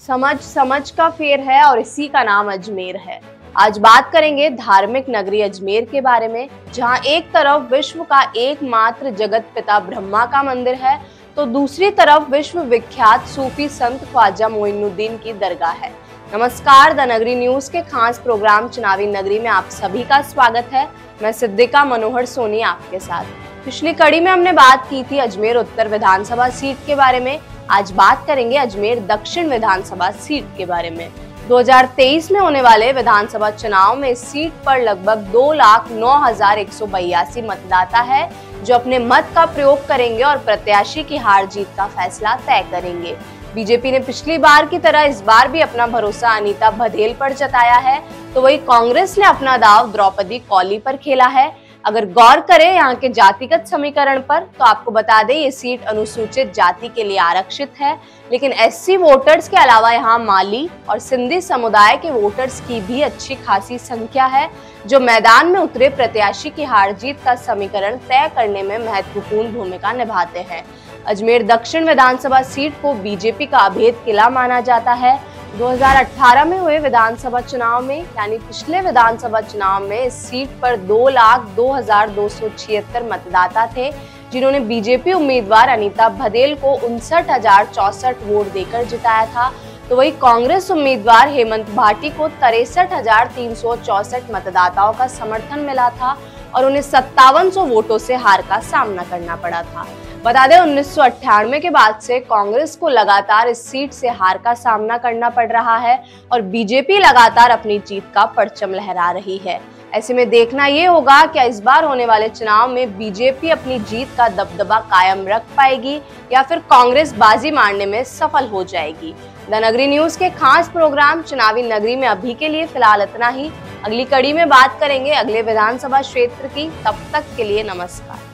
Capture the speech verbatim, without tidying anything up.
समझ समझ का फेर है और इसी का नाम अजमेर है। आज बात करेंगे धार्मिक नगरी अजमेर के बारे में, जहां एक तरफ विश्व का एकमात्र जगत पिता ब्रह्मा का मंदिर है, तो दूसरी तरफ विश्व विख्यात सूफी संत ख्वाजा मोइनुद्दीन की दरगाह है। नमस्कार, द नगरी न्यूज के खास प्रोग्राम चुनावी नगरी में आप सभी का स्वागत है। मैं सिद्दिका मनोहर सोनी आपके साथ। पिछली कड़ी में हमने बात की थी अजमेर उत्तर विधानसभा सीट के बारे में। आज बात करेंगे अजमेर दक्षिण विधानसभा सीट के बारे में। दो हज़ार तेईस में होने वाले विधानसभा चुनाव में इस सीट पर लगभग दो लाख नौ हजार एक सौ बयासी मतदाता है, जो अपने मत का प्रयोग करेंगे और प्रत्याशी की हार जीत का फैसला तय करेंगे। बीजेपी ने पिछली बार की तरह इस बार भी अपना भरोसा अनीता भदेल पर जताया है, तो वही कांग्रेस ने अपना दाव द्रौपदी कौली पर खेला है। अगर गौर करें यहाँ के जातिगत समीकरण पर, तो आपको बता दें ये सीट अनुसूचित जाति के लिए आरक्षित है, लेकिन एससी वोटर्स के अलावा यहाँ माली और सिंधी समुदाय के वोटर्स की भी अच्छी खासी संख्या है, जो मैदान में उतरे प्रत्याशी की हार जीत का समीकरण तय करने में महत्वपूर्ण भूमिका निभाते हैं। अजमेर दक्षिण विधानसभा सीट को बीजेपी का अभेद किला माना जाता है। दो हज़ार अठारह में हुए विधानसभा चुनाव में, यानी पिछले विधानसभा चुनाव में इस सीट पर दो लाख दो हजार दो सौ छिहत्तर मतदाता थे, जिन्होंने बीजेपी उम्मीदवार अनीता भदेल को उनसठ हजार चौसठ वोट देकर जिताया था। तो वही कांग्रेस उम्मीदवार हेमंत भाटी को तिरसठ हजार तीन सौ चौसठ मतदाताओं का समर्थन मिला था और उन्हें सत्तावन सौ वोटों से हार का सामना करना पड़ा था। बता दें, उन्नीस सौ अट्ठानवे के बाद से कांग्रेस को लगातार इस सीट से हार का सामना करना पड़ रहा है और बीजेपी लगातार अपनी जीत का परचम लहरा रही है। ऐसे में देखना ये होगा कि इस बार होने वाले चुनाव में बीजेपी अपनी जीत का दबदबा कायम रख पाएगी या फिर कांग्रेस बाजी मारने में सफल हो जाएगी। द नगरी न्यूज के खास प्रोग्राम चुनावी नगरी में अभी के लिए फिलहाल इतना ही। अगली कड़ी में बात करेंगे अगले विधानसभा क्षेत्र की। तब तक के लिए नमस्कार।